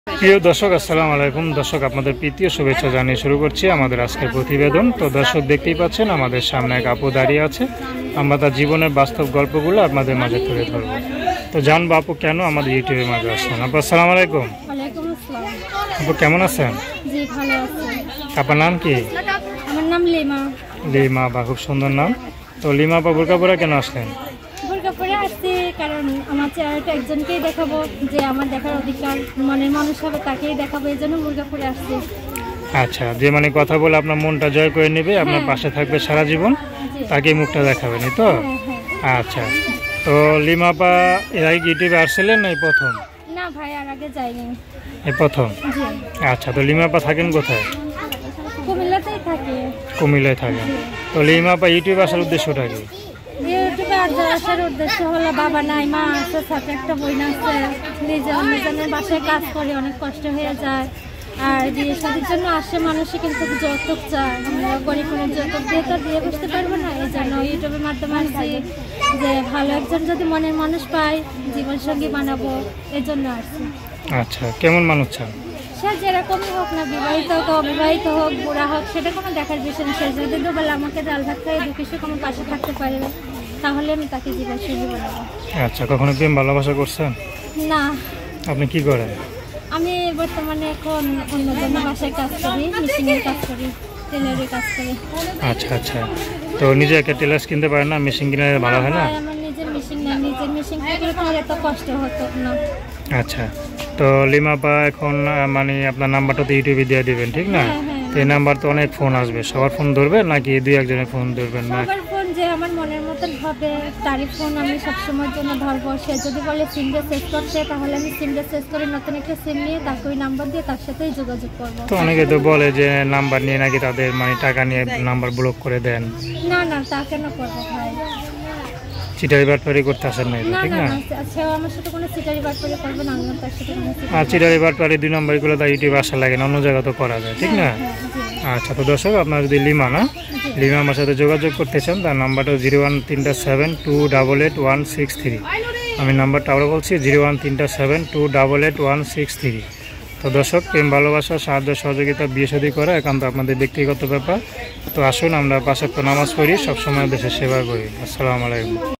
প্রিয় দর্শক, আসসালামু আলাইকুম। দর্শক, আপনাদের প্রীতি ও শুভেচ্ছা জানিয়ে শুরু করছি আমাদের আজকের প্রতিবেদন। তো দর্শক, দেখতেই পাচ্ছেন আমাদের সামনে এক আপু দাঁড়িয়ে আছে। আমরা তার জীবনের বাস্তব গল্পগুলো আপনাদের মাঝে তুলে ধরবো। তো জানবো আপু কেন আমাদের ইউটিউবের মাঝে আসছেন। আপু আসসালামু আলাইকুম। আপু কেমন আছেন? জি ভালো আছি। আপনার নাম কি? আমার নাম লিমা। লিমা বা, খুব সুন্দর নাম। তো লিমা আপা, বোরকা পরে কেন আসলেন? বোরকা পরে আসছি কারণ আমার চেহারাটা একজনকেই দেখাবো, যে আমার দেখার অধিকার মনের মানুষ হবে তাকেই দেখাবো, এই জন্য বোরকা পরে আসছি। আচ্ছা, যে মানে কথা বলে আপনার মনটা জয় করে নেবে, আপনার পাশে থাকবে সারা জীবন, তাকে মুখটা দেখাবেন, তো? আচ্ছা, তো লিমা আপা এর আগে ইউটিউবে আসছিলেন না এই প্রথম? না ভাই, আর আগে যাইনি, এই প্রথম। জি। আচ্ছা, তো লিমা আপা থাকেন কোথায়? কুমিল্লাতেই থাকি। কুমিল্লায় থাকেন। তো লিমা আপা ইউটিউবে আসার উদ্দেশ্যটা কি? ইউটিউবে আসার উদ্দেশ্য হলো বাবা নাই, মা আছে, সাথে একটা বোন আছে, নিজের বাসায় কাজ করে অনেক কষ্ট হয়ে যায়। আর বিয়ে শাদির জন্য আসে মানুষই, কিন্তু যৌতুক চায়। আমরা গরিব কোনো যৌতুক দিয়ে তো দিয়ে বসতে পারবো না, এই জন্য ইউটিউবের মাধ্যমে আসছি যে ভালো একজন যদি মনের মানুষ পাই, জীবনসঙ্গী বানাবো, এই জন্য আসছি। আচ্ছা, কেমন মানুষ চান? সে যেরকমই হোক না, বিবাহিত হোক অবিবাহিত হোক বুড়া হোক, সেটা কোনো দেখার বিষয় না। সে যদি দুবেলা আমাকে ডাল ভাত খাইয়ে দুঃখী সুখ আমার পাশে থাকতে পারবে, তাহলে আমি তাকে জীবনসঙ্গী বানাবো। আচ্ছা, কখনো প্রেম ভালোবাসা করছেন? না। আপনি কি করেন? আমি বর্তমানে এখন অন্যজনের বাসায় কাজ করি, মেশিনের কাজ করি, টেলারের কাজ করি। আচ্ছা আচ্ছা, তো নিজে একটা টেলার্স কিনতে পারেন না? মেশিন কিনে ভালো হয় না? আমার নিজের মেশিন না, নিজের মেশিন থাকলে তো আর এত কষ্ট হতো না। আচ্ছা, তো লিমা আপা এখন মানে আপনার নাম্বারটা তো ইউটিউবে দিয়ে দিবেন, ঠিক না? তো এই নাম্বার তো অনেক ফোন আসবে, সবার ফোন ধরবেন নাকি দুই একজনের ফোন ধরবেন? না, সবার ফোন যে আমার মনের মতন হবে তারই ফোন আমি সবসময়ের জন্য ধরবো। সে যদি বলে সিমটা সেট করতে, তাহলে আমি সিমটা সেট করে নতুন একটা সিম নিয়ে তাকে ওই নাম্বার দিয়ে তার সাথেই যোগাযোগ করবো। তো অনেকে তো বলে যে নাম্বার নিয়ে নাকি তাদের মানে টাকা নিয়ে নাম্বার ব্লক করে দেন। না না, তা কেন করবো ভাই? চিটারি বাটপারি করতে আসেন না, না ঠিক না, না? সে আমার সাথে কোনো সিটারি বাটপারি করবে না, আমিও তার সাথে কোনো আর চিটারি বাটপারি দুই নম্বরগুলো তো ইউটিউবে আসা লাগে না, অন্য জায়গা তো করা যায়, ঠিক না? আচ্ছা, তো দর্শক, আপনার যদি লিমা লিমা আমার সাথে যোগাযোগ করতে চান, তার নাম্বারটা 01372881663। আমি নাম্বারটা আবার বলছি, 01372881663। তো দর্শক, প্রেম ভালোবাসা সাহায্য সহযোগিতা বিয়ে শাদী করা একান্ত আপনাদের ব্যক্তিগত ব্যাপার। তো আসুন আমরা 5 ওয়াক্ত নামাজ পড়ি, সবসময় দেশের সেবা করি। আসসালামু আলাইকুম।